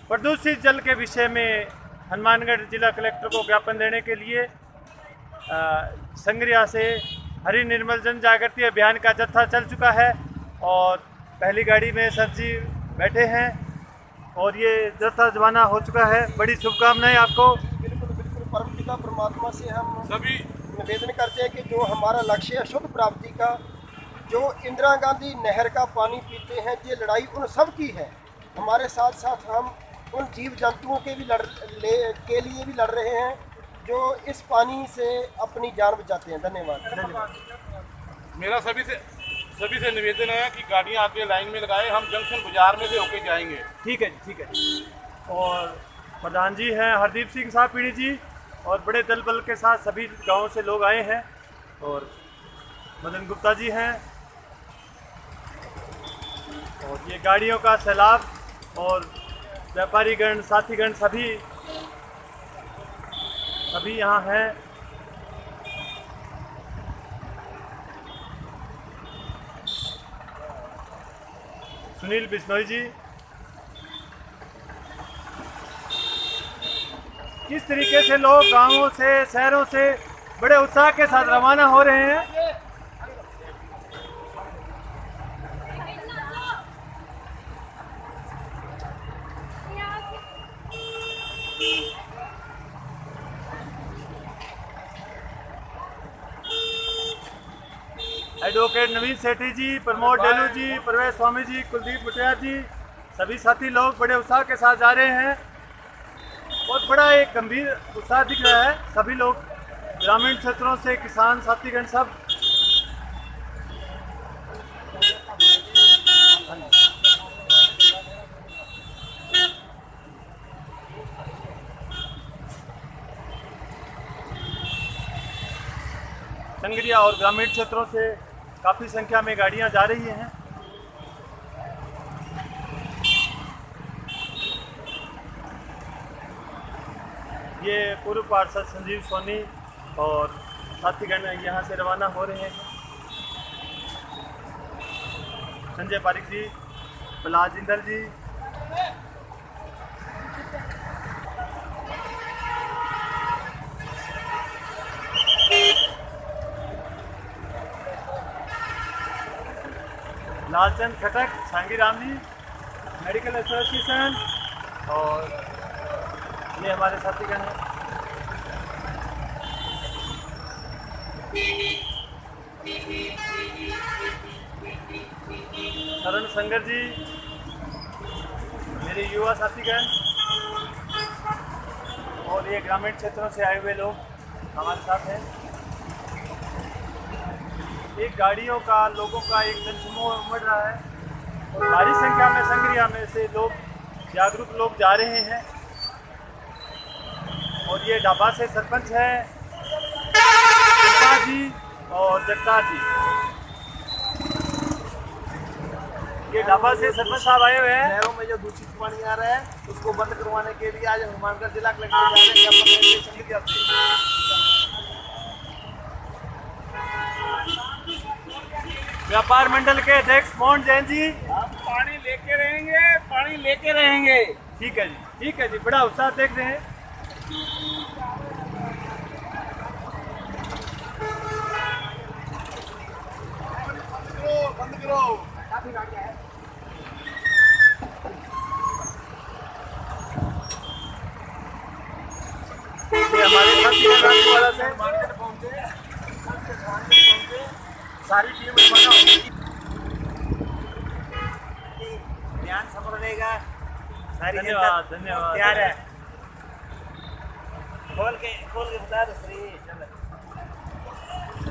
प्रदूषित जल के विषय में हनुमानगढ़ जिला कलेक्टर को ज्ञापन देने के लिए संग्रिया से हरि निर्मल जन जागृति अभियान का जत्था चल चुका है और पहली गाड़ी में सर जी बैठे हैं और ये जत्था रवाना हो चुका है। बड़ी शुभकामनाएं आपको। बिल्कुल बिल्कुल परम पिता परमात्मा से हम सभी निवेदन करते हैं कि जो हमारा लक्ष्य है शुद्ध प्राप्ति का, जो इंदिरा गांधी नहर का पानी पीते हैं, ये लड़ाई उन सब की है। हमारे साथ साथ हम उन जीव जंतुओं के लिए भी लड़ रहे हैं जो इस पानी से अपनी जान बचाते हैं। धन्यवाद। मेरा सभी से निवेदन है कि गाड़ियाँ आके लाइन में लगाए, हम जंक्शन बाजार में से होके जाएंगे। ठीक है, ठीक है। और प्रधान जी हैं हरदीप सिंह साहब पीड़ी जी और बड़े दल बल के साथ सभी गांवों से लोग आए हैं और मदन गुप्ता जी हैं और ये गाड़ियों का सैलाब और व्यापारीगण साथीगण सभी यहाँ हैं। सुनील बिश्नोई जी, किस तरीके से लोग गांवों से शहरों से बड़े उत्साह के साथ रवाना हो रहे हैं। एडवोकेट नवीन सेठी जी, प्रमोद डेलू जी, प्रवेश स्वामी जी, कुलदीप मुटिया जी, सभी साथी लोग बड़े उत्साह के साथ जा रहे हैं। बहुत बड़ा एक गंभीर उत्साह दिख रहा है। सभी लोग ग्रामीण क्षेत्रों से, किसान साथीगण सब। संग्रिया और ग्रामीण क्षेत्रों से काफ़ी संख्या में गाड़ियां जा रही हैं। ये पूर्व पार्षद संजीव सोनी और साथीगण यहाँ से रवाना हो रहे हैं। संजय पारिक जी, प्रहलाद जिंदल जी, लालचंद खटक, सांगी राम जी, मेडिकल एसोसिएशन और ये हमारे साथीगण हैं। करण संगर जी, मेरे युवा साथीगण और ये ग्रामीण क्षेत्रों से आए हुए लोग हमारे साथ हैं। एक गाड़ियों का, लोगों का एक जनसमूह उमड़ रहा है और भारी संख्या में संग्रिया में से लोग, जागरूक लोग जा रहे हैं। और ये डाबा से सरपंच है जी और जगतार जी। ये डाबा से सरपंच साहब आए हुए हैं। नहरों में जो दूषित पानी आ रहा है उसको बंद करवाने के लिए आज हनुमानगढ़ जिला कलेक्टर जा रहे हैं। व्यापार मंडल के अध्यक्ष मोहन जैन जी, हम पानी लेके रहेंगे, पानी लेके रहेंगे। ठीक है जी, ठीक है जी। बड़ा उत्साह देख रहे हैं। बंद करो। ये हमारे साथी वाला से पहुंचे, सारी टीम बना होगी, ध्यान समझ लेगा। धन्यवाद, धन्यवाद। तैयार है। खोल के बता दो श्री।